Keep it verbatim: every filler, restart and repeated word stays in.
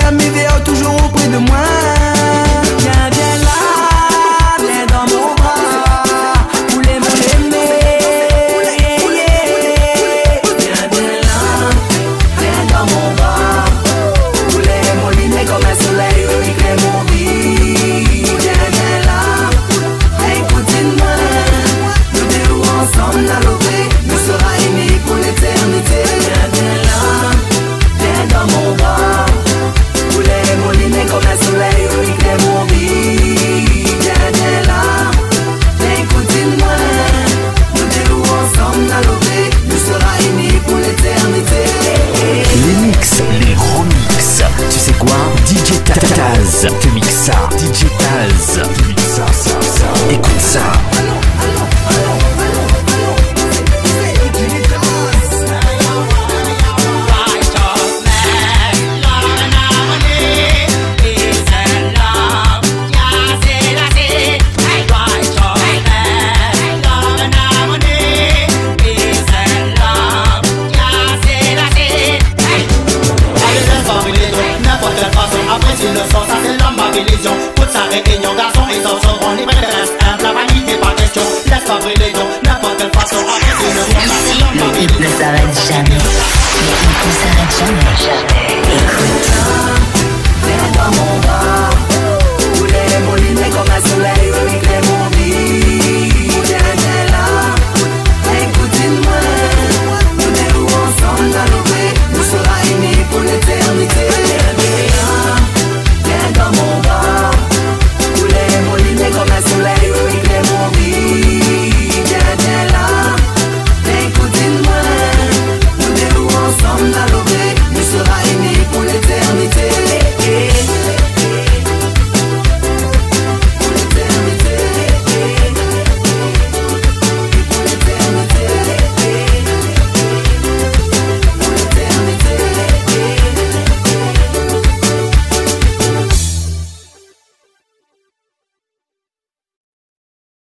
à mes verres toujours auprès de moi. Viens, viens là, viens dans mon bras, poulet mon aimé. Viens, viens là, viens dans mon bras, poulet mon liné comme un soleil qui éclaire mon vie. Viens, viens là, écoute-moi, nous deux ensemble à l'autre, nous sera aimés pour l'éternité. Viens, viens là, viens dans mon bras, poulet mon liné comme un soleil qui éclaire mon vie. Viens, viens là, écoute-moi, nous deux ensemble à l'autre, nous sera aimés pour l'éternité. Les mix, les remix. Tu sais quoi? D J Taz te mixe ça. D J Taz te mixe ça, ça, ça. Écoute ça. Après une leçon, ça c'est l'homme ma religion. Pour sa réunion